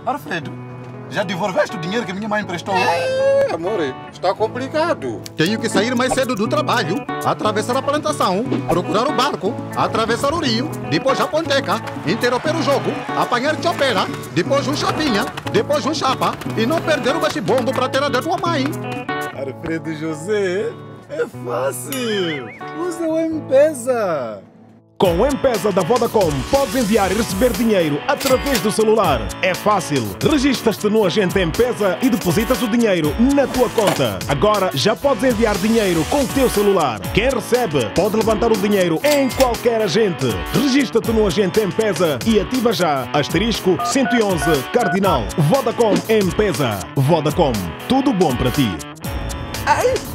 Alfredo, já devolveste o dinheiro que minha mãe emprestou? Amor, está complicado. Tenho que sair mais cedo do trabalho, atravessar a plantação, procurar o barco, atravessar o rio, depois a ponteca, interromper o jogo, apanhar chopera, depois um chapinha, depois um chapa e não perder o bate-bombo para ter a da tua mãe. Alfredo José, é fácil. Usa o M-Pesa. Com o M-Pesa da Vodacom, podes enviar e receber dinheiro através do celular. É fácil. Registas-te no agente M-Pesa e depositas o dinheiro na tua conta. Agora já podes enviar dinheiro com o teu celular. Quem recebe pode levantar o dinheiro em qualquer agente. Registra-te no agente M-Pesa e ativa já *111 Cardinal. Vodacom M-Pesa. Vodacom. Tudo bom para ti. Ai,